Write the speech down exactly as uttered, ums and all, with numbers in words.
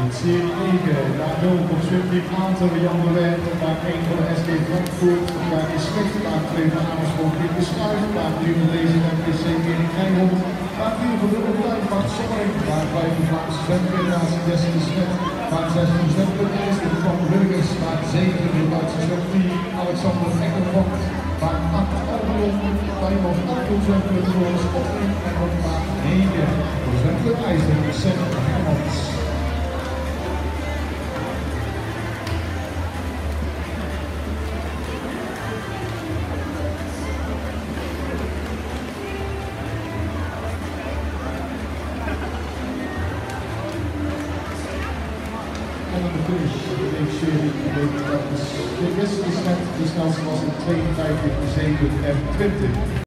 Serie negen, daar nul op zwemteam Aanten, Jan de Wijn, baan één voor de S G Frankfurt, baan is slecht, baan twee van Amersfoort, Pieter de Schuif, baan drie van deze M P C Erik Nijholt, baan vier van de Opleiding Bart Sommering, baan vijf van Vlaamse Zwemfederatie Jessica Smet, baan zes van de Zwemfederatie van de Burgers, baan zeven van de Duitse Zwemteam Alexander Eckervoort, baan acht Albion, baan van Albion Zwemclub voor Spotting en op baan negen voor Zwemclub IJzer, Sam Hermans. En dan de finish, de weekserie, de week, de snelste was in tweeënvijftig zeven en twintig.